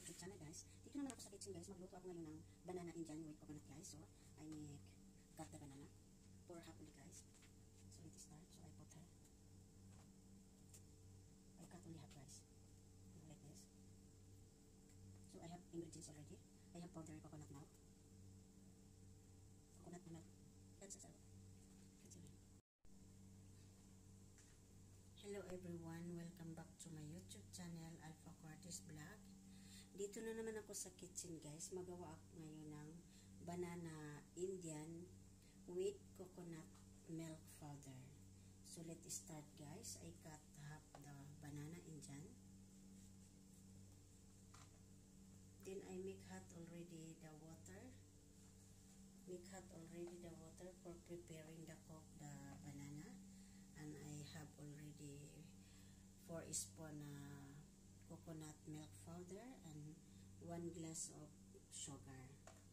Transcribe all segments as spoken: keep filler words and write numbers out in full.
YouTube channel guys. Dito naman ako sa kitchen guys. Magluto ako ngayon ng banana Indian with coconut guys. So, I make cut the banana for half only guys. So, let's start. So, I put her. I cut only half guys. Like this. So, I have ingredients already. I have powdered coconut now. Coconut milk. That's it. Hello everyone, welcome back to my YouTube channel, alphacortezvlog. Dito na naman ako sa kitchen guys. Magawa ako ngayon ng banana Indian with coconut milk powder. So let's start guys. I cut half the banana Indian. Then I make hot already the water. Make hot already the water for preparing the cook the banana. And I have already four spoon uh, coconut milk powder and one glass of sugar.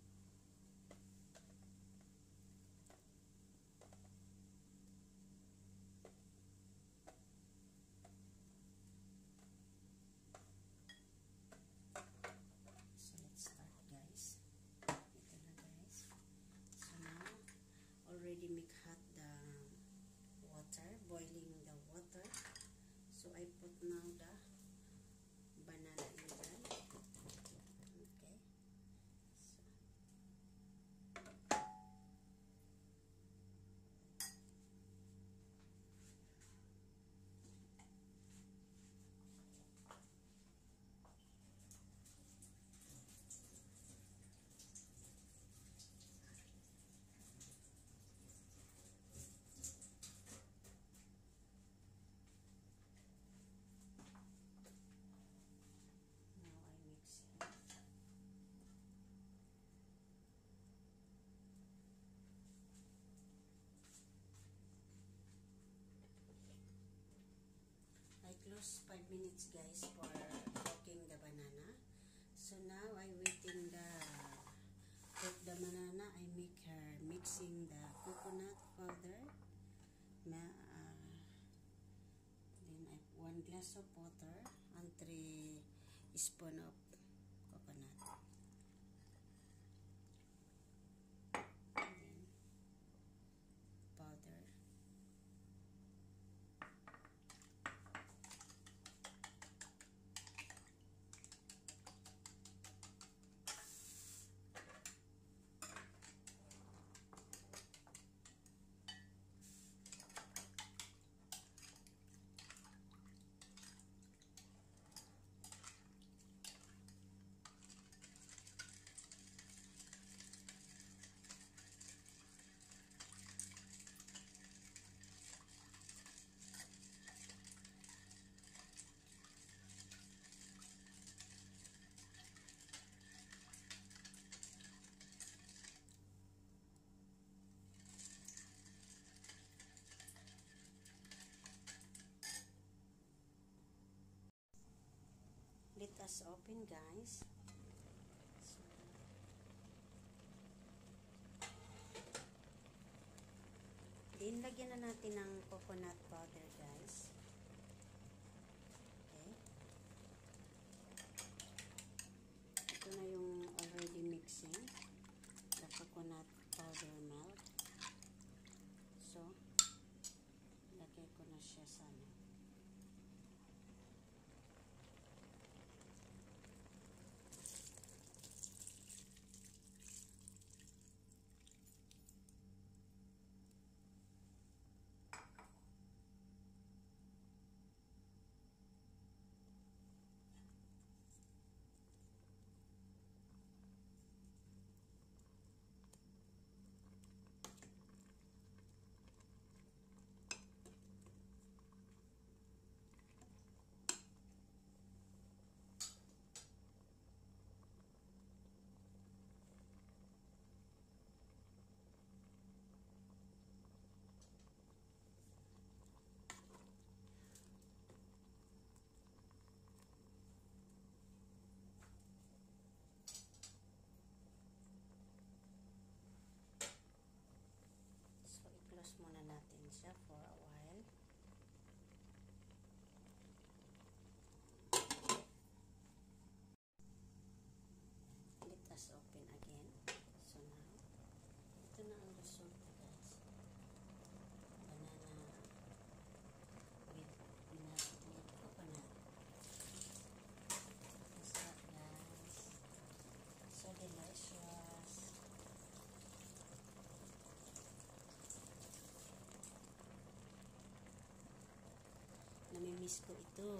So let's start guys. Ito na guys. So now already make hot the water, boiling the water. So I put now the banana Indian. Okay. So I close five minutes guys for cooking the banana. So now I waiting the cook the banana. I make her mixing the coconut powder. Ma, uh, then I one glass of water and three spoon of coconut. And then powder. Let us open guys. So, din lagyan na natin ng coconut powder guys. Okay. Ito na yung already mixing the coconut powder milk. So, lagay ko na siya sa ano. just open again. So now, ito na ang result, guys. Banana with, with coconut. Masarap, guys. So delicious. Namimiss ko ito.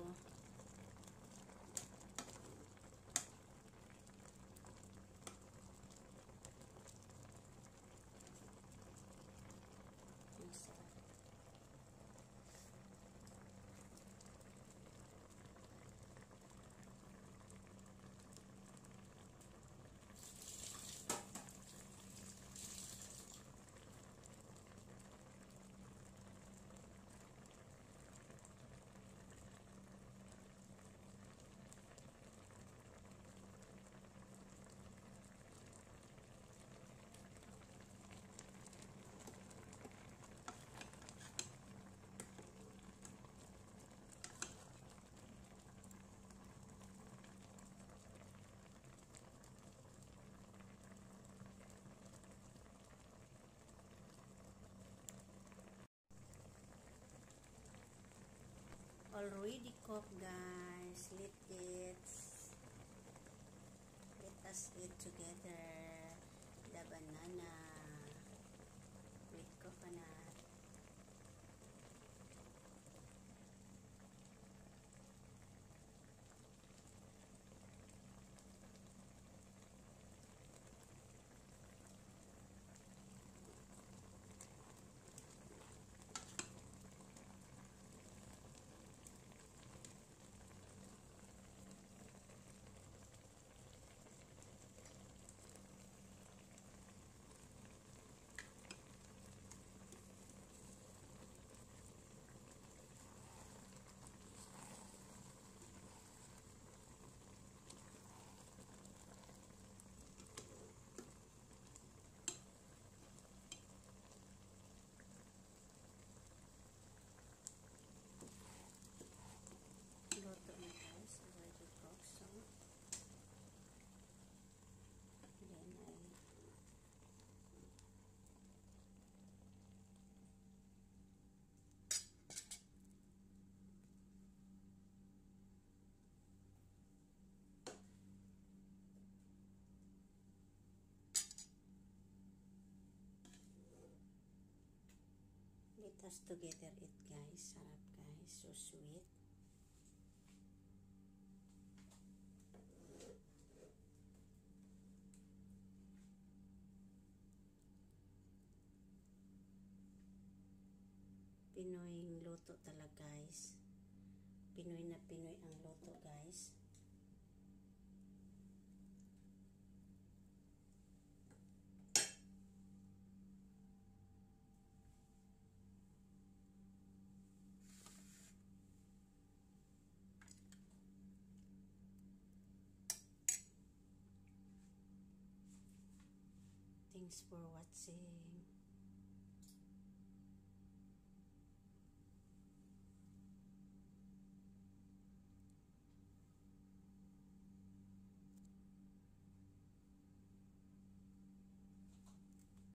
Already cooked, guys. Let it let us eat together the banana with coconut. Luto na, guys. Already cooked. So, then I let us together eat, guys. Sarap, guys. So sweet. Pinoy luto talaga, guys. Pinoy na Pinoy ang luto, guys. Thanks for watching.